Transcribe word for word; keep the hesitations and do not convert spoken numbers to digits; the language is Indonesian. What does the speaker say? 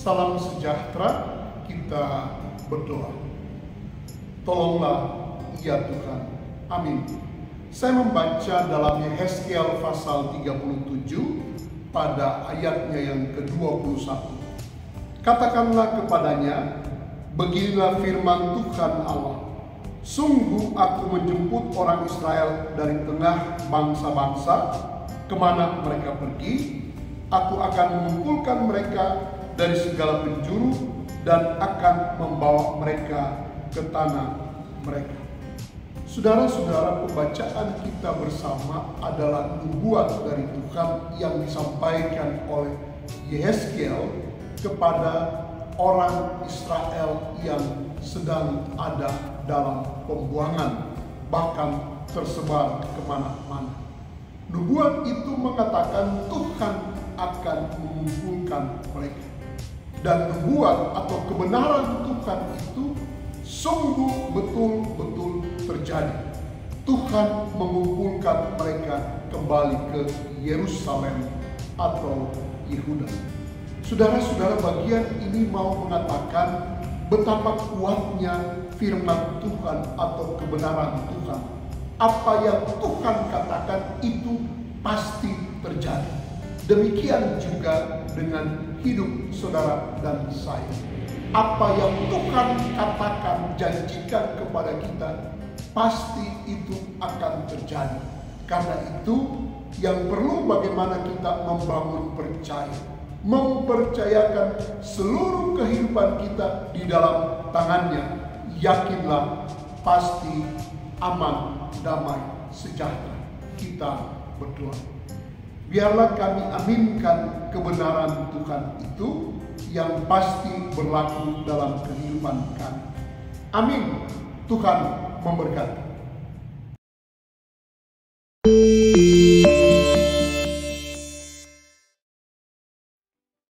Salam sejahtera, kita berdoa. Tolonglah ya Tuhan. Amin. Saya membaca dalam Yehezkiel pasal tiga puluh tujuh pada ayatnya yang ke dua puluh satu. Katakanlah kepadanya, beginilah firman Tuhan Allah. Sungguh aku menjemput orang Israel dari tengah bangsa-bangsa, kemana mereka pergi. Aku akan mengumpulkan mereka dari segala penjuru dan akan membawa mereka ke tanah mereka. Saudara-saudara, pembacaan kita bersama adalah nubuat dari Tuhan yang disampaikan oleh Yehezkiel kepada orang Israel yang sedang ada dalam pembuangan, bahkan tersebar kemana-mana. Nubuat itu mengatakan Tuhan akan mengumpulkan mereka. Dan nubuat atau kebenaran Tuhan itu sungguh betul-betul terjadi. Tuhan mengumpulkan mereka kembali ke Yerusalem atau Yehuda. Saudara-saudara, bagian ini mau mengatakan betapa kuatnya firman Tuhan atau kebenaran Tuhan. Apa yang Tuhan katakan itu pasti terjadi. Demikian juga dengan hidup saudara dan saya. Apa yang Tuhan katakan, janjikan kepada kita, pasti itu akan terjadi. Karena itu yang perlu bagaimana kita membangun percaya. Mempercayakan seluruh kehidupan kita di dalam tangannya. Yakinlah pasti aman, damai, sejahtera. Kita berdoa. Biarlah kami aminkan kebenaran Tuhan itu yang pasti berlaku dalam kehidupan kami. Amin. Tuhan memberkati.